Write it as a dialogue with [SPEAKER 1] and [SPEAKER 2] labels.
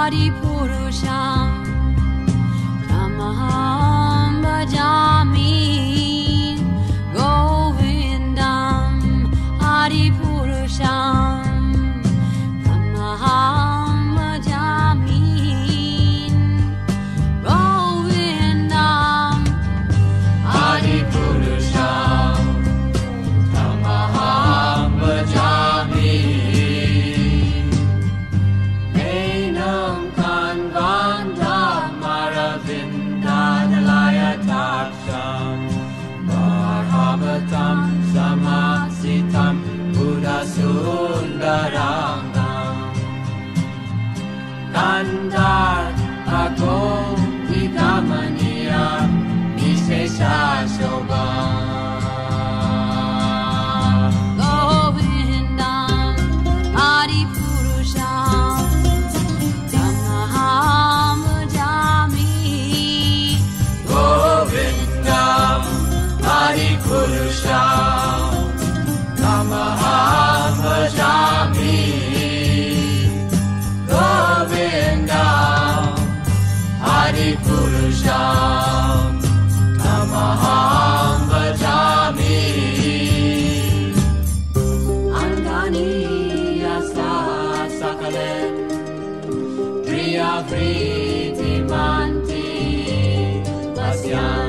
[SPEAKER 1] Adipurusham Tamaham Bhajami Govindam Adipurusham Tamaham Bhajami Govindam
[SPEAKER 2] Adipurusham Tamaham Bhajami Enam Kanvanda Maravinda Dalayatasham Bharavatam Samasitam Buddha Sundarangam Kandar Ako Vikamaniya Vishesha Shobham
[SPEAKER 1] Govindam Adipurusham Tamaham Bhajami
[SPEAKER 2] Govindam Adipurusham Tamaham Bhajami Govindam Adipurusham Tamaham Bhajami Andani Yasa Sakalen Priya Priti Manti Vasya